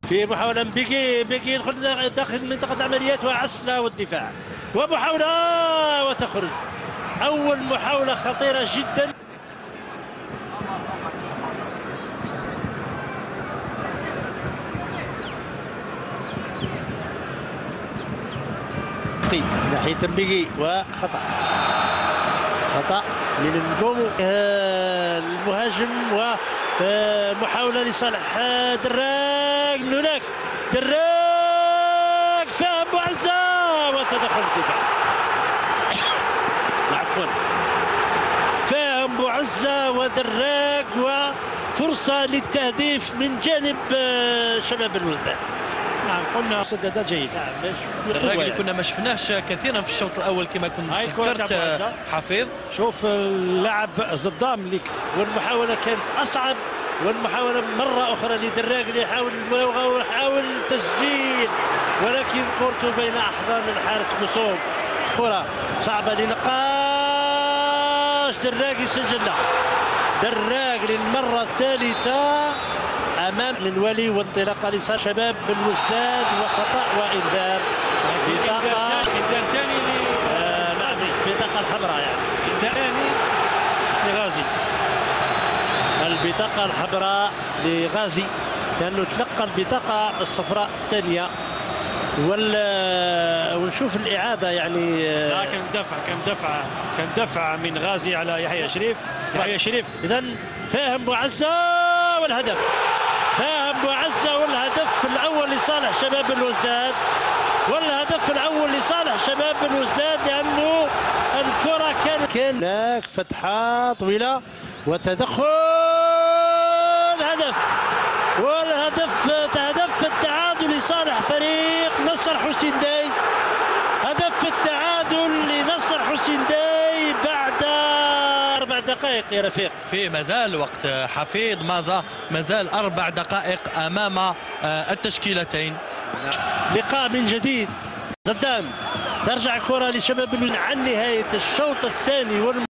في محاولة من بيكي يدخل داخل منطقة العمليات وعسلة والدفاع ومحاولة وتخرج. أول محاولة خطيرة جدا. في ناحية بيكي وخطأ من النجوم المهاجم ومحاولة لصالح دراك من هناك. دراك فهم بوعزة وتدخل الدفاع. عفوا فهم بوعزة ودراك وفرصة للتهديف من جانب شباب الوزدان. نعم قلنا سدادات جيدة. الراجل اللي كنا ما شفناهش كثيرا في الشوط الاول كما كنت ذكرت حفيظ. شوف اللاعب صدام ليك والمحاولة كانت أصعب، والمحاولة مرة أخرى لدراك اللي يحاول المراوغة ويحاول تسجيل، ولكن كورته بين أحضان الحارس مصوف. كرة صعبة لنقاش دراك يسجلها. دراك للمرة الثالثة أمام الولي وانطلاقة لصالح شباب بالوزداد وخطأ وإنذار. إنذار ثاني لغازي. البطاقة الحمراء يعني. إنذار ثاني لغازي. البطاقة الحمراء لغازي لأنه تلقى البطاقة الصفراء الثانية. ونشوف الإعادة يعني. كان دفع من غازي على يحيى شريف. إذا فاهم بوعزة والهدف. فاهم بوعزة والهدف الأول لصالح شباب الوزداد. والهدف الأول لصالح شباب الوزداد لأنه الكرة كان هناك فتحة طويلة وتدخل هدف. والهدف التعادل لصالح فريق نصر حسين داي. هدف التعادل لنصر حسين داي بعد 4 دقائق يا رفيق. في مازال وقت حفيظ مازا، مازال 4 دقائق امام التشكيلتين. لقاء من جديد. زدان ترجع الكرة لشباب عن نهاية الشوط الثاني